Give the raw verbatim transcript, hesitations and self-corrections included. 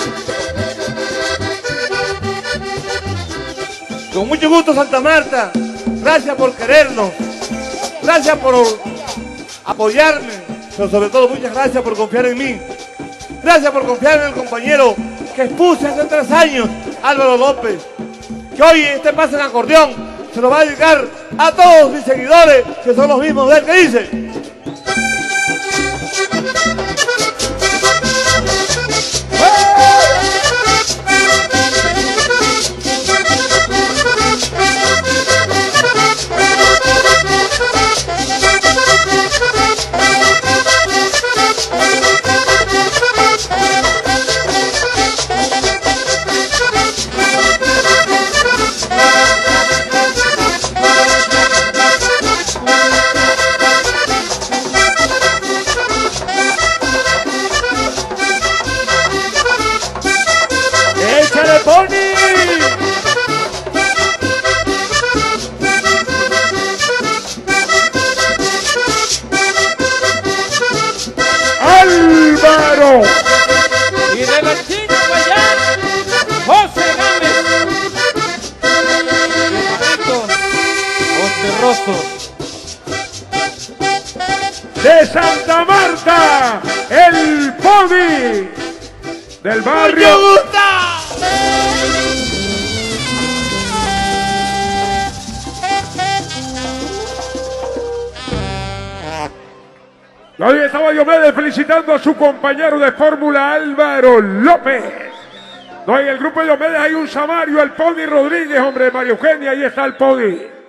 Con mucho gusto, Santa Marta. Gracias por querernos. Gracias por apoyarme. Pero sobre todo, muchas gracias por confiar en mí. Gracias por confiar en el compañero que expuse hace tres años, Álvaro López. Que hoy este pase en acordeón se lo va a dedicar a todos mis seguidores, que son los mismos de él, que dice. Álvaro. Y de la China Guayán, José Gámez. José Rosso. De Santa Marta, el Pony del barrio. ¡Me gusta! Hoy estaba Diomedes felicitando a su compañero de fórmula Álvaro López. No, en el grupo de Diomedes hay un Samario, el Pony Rodríguez, hombre, María Eugenia, ahí está el Pony.